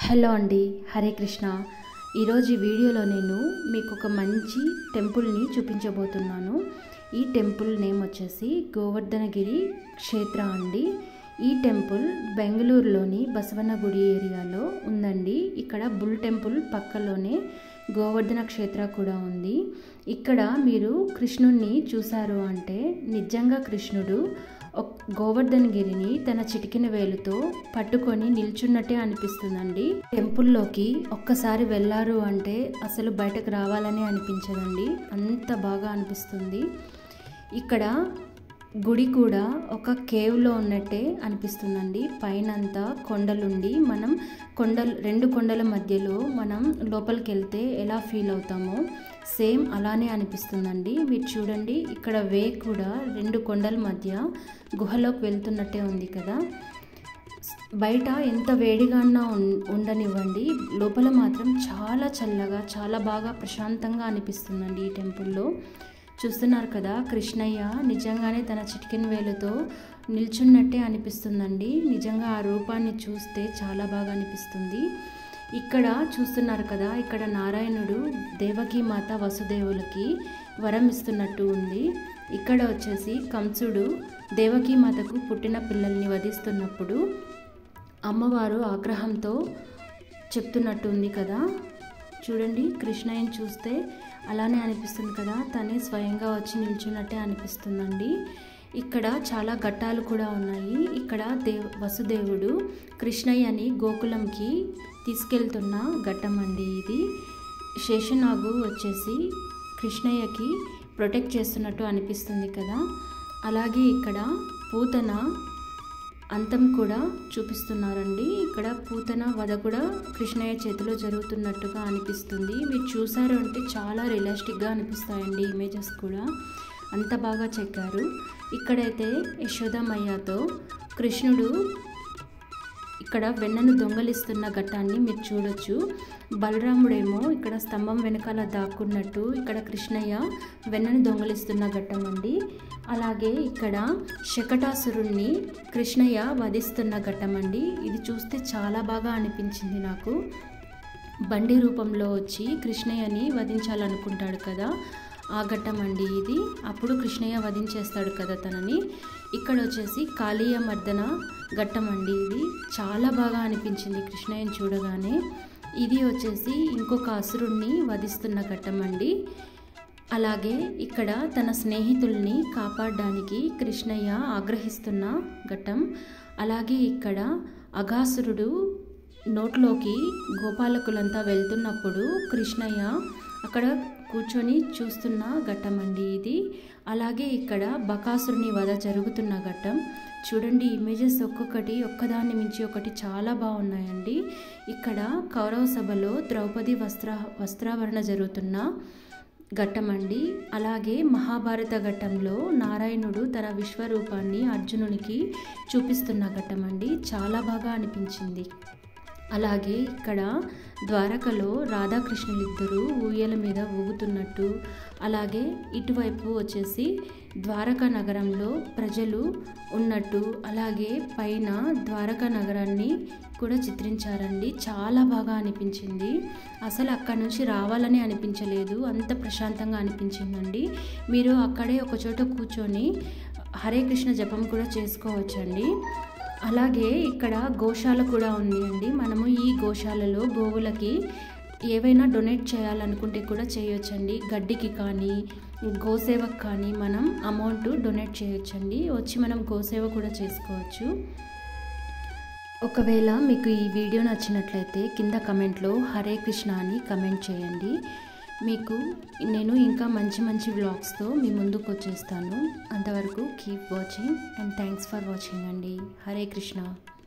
Hello అండి, హరే కృష్ణ. ఈరోజు ఈ వీడియోలో నేను మీకు ఒక మంచి టెంపుల్ని చూపించబోతున్నాను. ఈ టెంపుల్ నేమ్ వచ్చేసి గోవర్ధనగిరి క్షేత్ర అండి. ఈ టెంపుల్ బెంగళూరులోని బసవన్న గుడి ఏరియాలో ఉందండి. ఇక్కడ బుల్ టెంపుల్ పక్కలోనే గోవర్ధన క్షేత్ర కూడా ఉంది. ఇక్కడ మీరు కృష్ణుణ్ణి చూశారు అంటే నిజంగా కృష్ణుడు గోవర్ధనగిరిని తన చిటికిన వేలుతో పట్టుకొని నిల్చున్నట్టే అనిపిస్తుందండి. టెంపుల్లోకి ఒక్కసారి వెళ్ళారు అంటే అసలు బయటకు రావాలని అనిపించదండి, అంత బాగా అనిపిస్తుంది. ఇక్కడ గుడి కూడా ఒక కేవ్లో ఉన్నట్టే అనిపిస్తుందండి. పైనంతా కొండలుండి మనం రెండు కొండల మధ్యలో మనం లోపలికి వెళ్తే ఎలా ఫీల్ అవుతామో సేమ్ అలానే అనిపిస్తుందండి. మీరు చూడండి, ఇక్కడ వే కూడా రెండు కొండల మధ్య గుహలోకి వెళ్తున్నట్టే ఉంది కదా. బయట ఎంత వేడిగానా ఉండనివ్వండి, లోపల మాత్రం చాలా చల్లగా చాలా బాగా ప్రశాంతంగా అనిపిస్తుందండి. ఈ టెంపుల్లో చూస్తున్నారు కదా, కృష్ణయ్య నిజంగానే తన చిటికెన వేలుతో నిల్చున్నట్టే అనిపిస్తుందండి. నిజంగా ఆ రూపాన్ని చూస్తే చాలా బాగా అనిపిస్తుంది. ఇక్కడ చూస్తున్నారు కదా, ఇక్కడ నారాయణుడు దేవకీ మాత వసుదేవులకి వరం ఇస్తున్నట్టు ఉంది. ఇక్కడ వచ్చేసి కంసుడు దేవకీ మాతకు పుట్టిన పిల్లల్ని వధిస్తున్నప్పుడు అమ్మవారు ఆగ్రహంతో చెప్తున్నట్టు ఉంది కదా. చూడండి, కృష్ణయ్యని చూస్తే అలానే అనిపిస్తుంది కదా, తనే స్వయంగా వచ్చి నిల్చున్నట్టే అనిపిస్తుందండి. ఇక్కడ చాలా ఘట్టాలు కూడా ఉన్నాయి. ఇక్కడ వసుదేవుడు కృష్ణయ్యని గోకులంకి తీసుకెళ్తున్న ఘట్టం అండి ఇది. శేషనాగు వచ్చేసి కృష్ణయ్యకి ప్రొటెక్ట్ చేస్తున్నట్టు అనిపిస్తుంది కదా. అలాగే ఇక్కడ పూతన అంతం కూడా చూపిస్తున్నారండి. ఇక్కడ పూతన వధ కూడా కృష్ణయ్య చేతిలో జరుగుతున్నట్టుగా అనిపిస్తుంది. మీరు చూసారు అంటే చాలా రియలిస్టిక్గా అనిపిస్తాయండి ఇమేజెస్ కూడా, అంత బాగా చెక్కారు. ఇక్కడైతే యశోదమయ్యతో కృష్ణుడు ఇక్కడ వెన్నను దొంగలిస్తున్న ఘట్టాన్ని మీరు చూడొచ్చు. బలరాముడేమో ఇక్కడ స్తంభం వెనకాల దాక్కున్నట్టు ఇక్కడ కృష్ణయ్య వెన్నను దొంగలిస్తున్న ఘట్టం అండి. అలాగే ఇక్కడ శకటాసురుణ్ణి కృష్ణయ్య వధిస్తున్న ఘట్టం అండి. ఇది చూస్తే చాలా బాగా అనిపించింది నాకు. బండి రూపంలో వచ్చి కృష్ణయ్యని వధించాలనుకుంటాడు కదా, ఆ ఘట్టం అండి ఇది. అప్పుడు కృష్ణయ్య వధించేస్తాడు కదా తనని. ఇక్కడ వచ్చేసి కాళీయ మర్దన ఘట్టం అండి. ఇది చాలా బాగా అనిపించింది కృష్ణయ్యని చూడగానే. ఇది వచ్చేసి ఇంకొక అసురుణ్ణి వధిస్తున్న ఘట్టం అండి. అలాగే ఇక్కడ తన స్నేహితుల్ని కాపాడడానికి కృష్ణయ్య ఆగ్రహిస్తున్న ఘట్టం. అలాగే ఇక్కడ అఘాసురుడు నోట్లోకి గోపాలకులంతా వెళ్తున్నప్పుడు కృష్ణయ్య అక్కడ కూర్చొని చూస్తున్న ఘట్టం అండి ఇది. అలాగే ఇక్కడ బకాసురుని వధ జరుగుతున్న ఘట్టం. చూడండి, ఇమేజెస్ ఒక్కొక్కటి ఒక్కదాన్ని మించి ఒకటి చాలా బాగున్నాయండి. ఇక్కడ కౌరవ సభలో ద్రౌపది వస్త్రావరణ జరుగుతున్న ఘట్టం అండి. అలాగే మహాభారత ఘట్టంలో నారాయణుడు తన విశ్వరూపాన్ని అర్జునునికి చూపిస్తున్న ఘట్టం అండి. చాలా బాగా అనిపించింది. అలాగే ఇక్కడ ద్వారకలో రాధాకృష్ణులిద్దరూ ఊయల మీద ఊగుతున్నట్టు, అలాగే ఇటువైపు వచ్చేసి ద్వారకా నగరంలో ప్రజలు ఉన్నట్టు, అలాగే పైన ద్వారకా నగరాన్ని కూడా చిత్రించారండి. చాలా బాగా అనిపించింది. అసలు అక్కడ నుంచి రావాలని అనిపించలేదు, అంత ప్రశాంతంగా అనిపించిందండి. మీరు అక్కడే ఒకచోట కూర్చొని హరే కృష్ణ జపం కూడా చేసుకోవచ్చండి. అలాగే ఇక్కడ గోశాల కూడా ఉంది అండి. మనము ఈ గోశాలలో గోవులకి ఏవైనా డొనేట్ చేయాలనుకుంటే కూడా చేయొచ్చండి. గడ్డికి కానీ గోసేవకు కానీ మనం అమౌంట్ డొనేట్ చేయొచ్చండి. వచ్చి మనం గోసేవ కూడా చేసుకోవచ్చు. ఒకవేళ మీకు ఈ వీడియో నచ్చినట్లయితే కింద కమెంట్లో హరే కృష్ణ అని కమెంట్ చేయండి. మీకు నేను ఇంకా మంచి మంచి వ్లాగ్స్తో మీ ముందుకు వచ్చేస్తాను. అంతవరకు keep watching and thanks for watching అండి. హరే కృష్ణ.